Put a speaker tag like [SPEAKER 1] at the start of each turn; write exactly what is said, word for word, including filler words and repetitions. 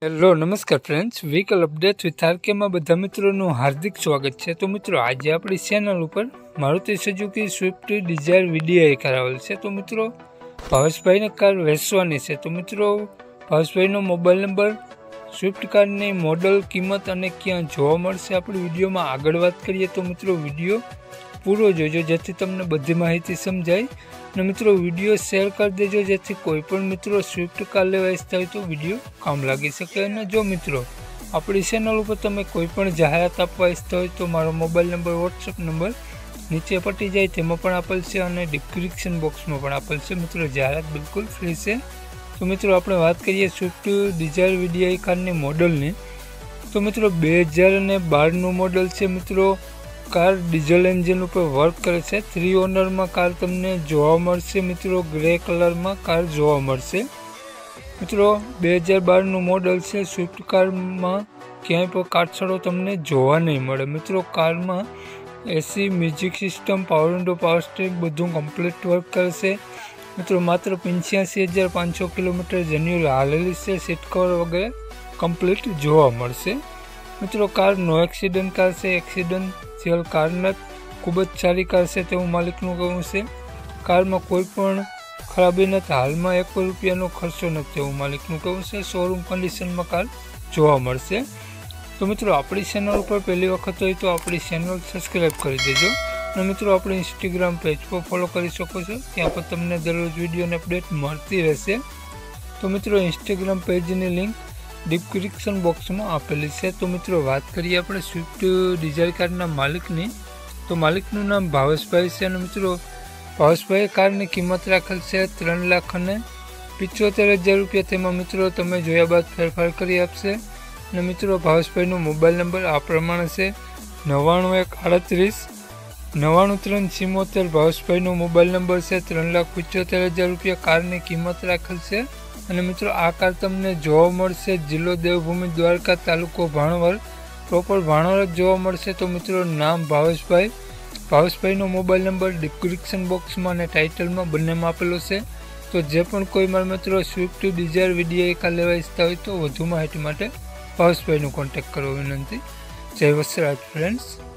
[SPEAKER 1] Hello नमस्कार friends, vehicle update with RK में बधा मित्रों हार्दिक स्वागत है। तो मित्रों आज अपनी चैनल पर Maruti Suzuki Swift Dzire video करावेल है। तो मित्रों भावेशभाई ने कार वेचवानी है। तो मित्रों भावेशभाई नो मोबाइल नंबर, स्विफ्ट कार ने मॉडल, कीमत और क्या जोवा मळशे आपणी विडियो में आगळ बात करिए। तो मित्रों विडियो पूरो जोजो जेथी तमने बधी माहिती समझाय। ने मित्रों विडियो शेर कर देजो जेथी कोईपण मित्रों स्विफ्ट कार लेवा इच्छता होय तो विडियो काम लागी सके। अने जो मित्रों अपनी चेनल पर तमे कोईपण जाहेरात आपवा इच्छता होय तो मारो मोबाइल नंबर, व्हाट्सएप नंबर नीचे पटी जाए तेमां पण आपेल छे अने डिस्क्रिप्शन बॉक्स में पण आपेल छे। मित्रों जाहेरात बिल्कुल फ्री है। तो मित्रों आपणे बात करिए स्विफ्ट डिजायर वीडियो कार मॉडलनी। तो मित्रों बे हज़ार बार नु मॉडल है। मित्रों कार डीजल एंजिन पर वर्क करे छे। थ्री ओनर में कार तमने जोवा मळशे। मित्रों ग्रे कलर में कार जोवा मळशे। मित्रों बे हज़ार बार नु मॉडल है। स्विफ्ट कार में क्यांय पण काटछड़ो तमने जोवा नहीं मळे। मित्रों कार में AC, music system, power window, power steering बधुं कम्प्लीट वर्क करशे। मित्रों मात्र पंचासी हज़ार पांच सौ किलोमीटर जेन्युअल हालेली है। सीट कवर वगैरह कम्प्लीट जोवा मळशे। मित्रों कार नो एक्सिडेंट कार से, एक्सिडेंशियल कार न खूब ज सारी कार से तेवुं मालिकनुं कहेवुं छे। कार में कोईपण खराबी नहीं, हाल में एक रुपयानो खर्चो नहीं तेवुं मालिकनुं कहेवुं छे। शोरूम कंडीशन में कार जोवा मळशे। तो मित्रों अपनी चेनल पर पहली वखत होय तो अपनी चेनल सब्सक्राइब कर देजो। और मित्रों अपने इंस्टाग्राम पेज पर फॉलो कर सको छो, त्यां पर तमने दररोज विडियो ने अपडेट मळती रहेशे। तो मित्रों इंस्टाग्राम पेज की लिंक डिस्क्रिप्शन बॉक्स में आपेली है। तो मित्रों बात करिए अपने स्विफ्ट डिजायर कार मालिक की। तो मालिक नाम भावेशभाई है। मित्रों भावेशभाई कार की किंमत राखेल है त्रण लाख ने पिचोतेर हज़ार रुपया। तेमां मित्रों तमे जोया बाद फेरफार करी आपशे। ने मित्रों भावेशभाई नो मोबाइल नंबर आ प्रमाणे है नवाणु एक आड़तरीस नवाणु त्रण छिमोतेर। भावेशभाई नो मोबाइल नंबर है। त्रण लाख पिचोतेर हज़ार रुपया कार की किंमत राखेल है। અને મિત્રો આ કાર તમને જોવા મળશે જિલ્લો દેવભૂમિ દ્વારકા, તાલુકો ભાણવર, પ્રોપર ભાણવર જ જોવા મળશે। તો મિત્રો નામ ભાવેશભાઈ, ભાવેશભાઈનો મોબાઈલ નંબર ડિસ્ક્રિપ્શન બોક્સમાં અને ટાઇટલમાં બંનેમાં આપેલો છે। તો જે પણ કોઈ મારા મિત્રો સ્વિફ્ટ ડિઝાયર વીડિયો કાર લેવા ઈચ્છતા હોય તો વધુ માહિતી માટે ભાવેશભાઈનો કોન્ટેક્ટ કરવો વિનંતી। જય વત્સરાજ ફ્રેન્ડ્સ।